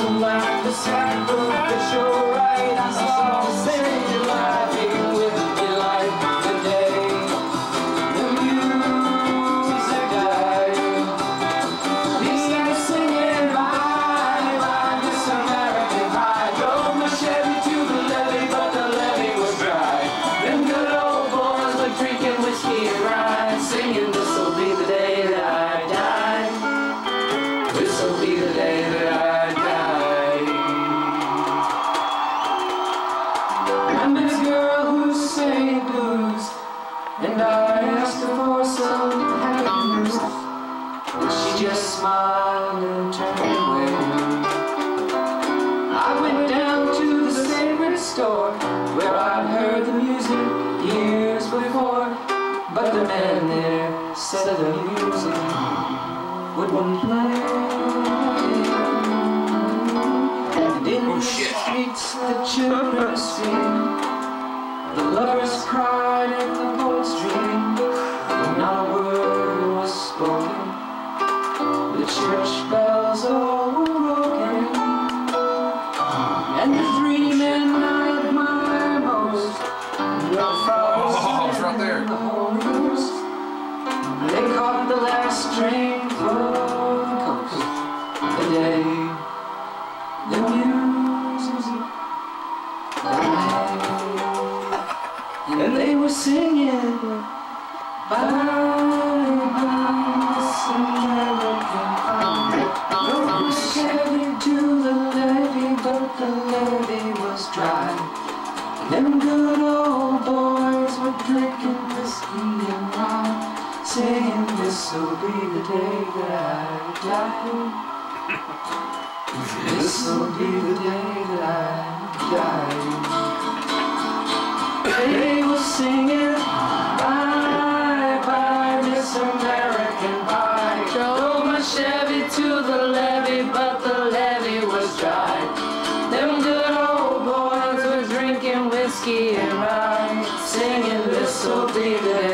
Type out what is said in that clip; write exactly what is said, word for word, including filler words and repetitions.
seemed like the sacrificial right. I saw the city laughing with delight the day the music died. He started singing bye bye this American pie. Drove my Chevy to the levee, but the levee was dry. Them good old boys were drinking whiskey and rye, singing this'll be the day that I die. This'll be the day that I die. I met a girl who sang blues, and I asked her for some happy news, but she just smiled and turned away. I went down to the sacred store where I'd heard the music years before, but the man there said the music wouldn't play. And in the streets the children sing, the lovers cried and the poets dreamed, but not a word was spoken. The church bells all were broken, and the three men I admire most were the Father, Son, and the Holy Ghost. They caught the last train for the coast the day the music died. And they were singing bye bye this American pie. Drove my Chevy to the levee, but the levee was dry. Them good old boys were drinking whiskey and rye, saying this'll be the day that I die. This'll be the day that I die. They were singing bye bye this American pie. Drove my Chevy to the levee, but the levee was dry. Them good old boys were drinking whiskey and rye, singing this'll be the day